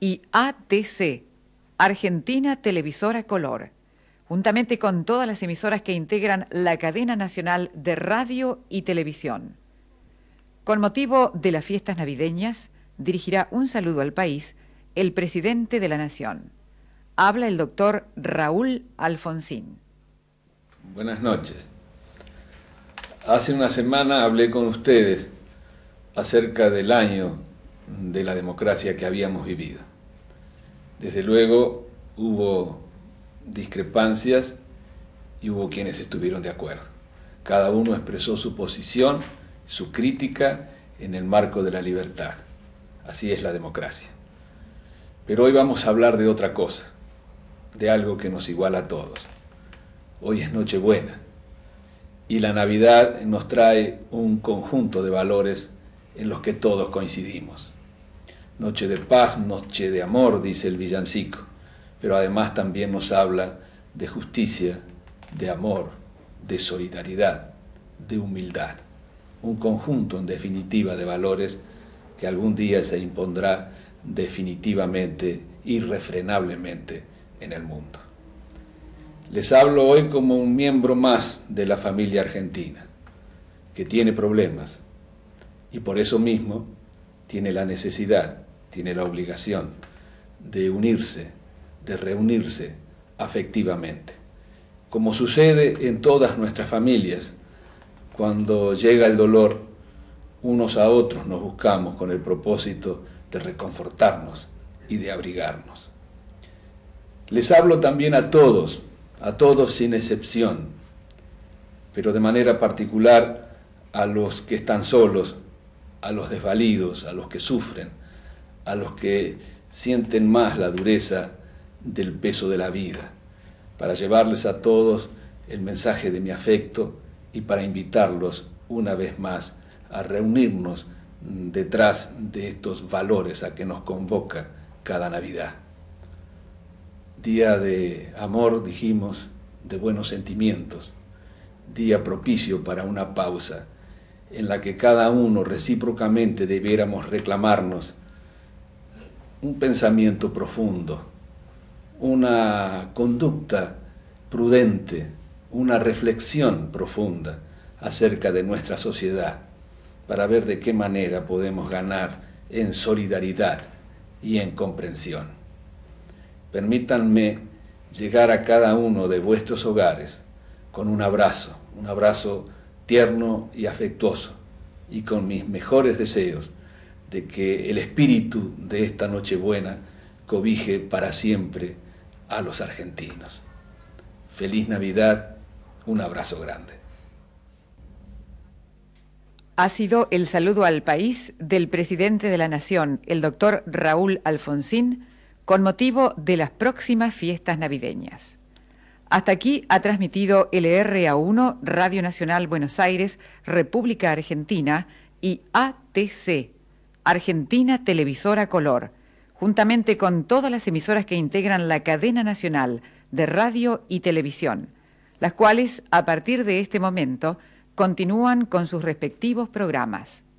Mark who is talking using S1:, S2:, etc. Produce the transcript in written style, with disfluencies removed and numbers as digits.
S1: y ATC, Argentina Televisora Color, juntamente con todas las emisoras que integran la cadena nacional de radio y televisión. Con motivo de las fiestas navideñas, dirigirá un saludo al país el presidente de la Nación. Habla el doctor Raúl Alfonsín.
S2: Buenas noches. Hace una semana hablé con ustedes acerca del año de la democracia que habíamos vivido. Desde luego hubo discrepancias y hubo quienes estuvieron de acuerdo. Cada uno expresó su posición, su crítica en el marco de la libertad. Así es la democracia. Pero hoy vamos a hablar de otra cosa, de algo que nos iguala a todos. Hoy es Nochebuena y la Navidad nos trae un conjunto de valores en los que todos coincidimos. Noche de paz, noche de amor, dice el villancico, pero además también nos habla de justicia, de amor, de solidaridad, de humildad. Un conjunto, en definitiva, de valores que algún día se impondrá definitivamente, irrefrenablemente en el mundo. Les hablo hoy como un miembro más de la familia argentina, que tiene problemas y por eso mismo tiene la necesidad, tiene la obligación de unirse, de reunirse afectivamente. Como sucede en todas nuestras familias, cuando llega el dolor, unos a otros nos buscamos con el propósito de reconfortarnos y de abrigarnos. Les hablo también a todos sin excepción, pero de manera particular a los que están solos, a los desvalidos, a los que sufren, a los que sienten más la dureza del peso de la vida, para llevarles a todos el mensaje de mi afecto y para invitarlos una vez más a reunirnos detrás de estos valores a que nos convoca cada Navidad. Día de amor, dijimos, de buenos sentimientos, día propicio para una pausa en la que cada uno recíprocamente debiéramos reclamarnos un pensamiento profundo, una conducta prudente, una reflexión profunda acerca de nuestra sociedad, para ver de qué manera podemos ganar en solidaridad y en comprensión. Permítanme llegar a cada uno de vuestros hogares con un abrazo tierno y afectuoso, y con mis mejores deseos de que el espíritu de esta Nochebuena cobije para siempre a los argentinos. Feliz Navidad, un abrazo grande.
S1: Ha sido el saludo al país del presidente de la Nación, el doctor Raúl Alfonsín, con motivo de las próximas fiestas navideñas. Hasta aquí ha transmitido LRA1, Radio Nacional Buenos Aires, República Argentina, y ATC, Argentina Televisora Color, juntamente con todas las emisoras que integran la cadena nacional de radio y televisión, las cuales, a partir de este momento, continúan con sus respectivos programas.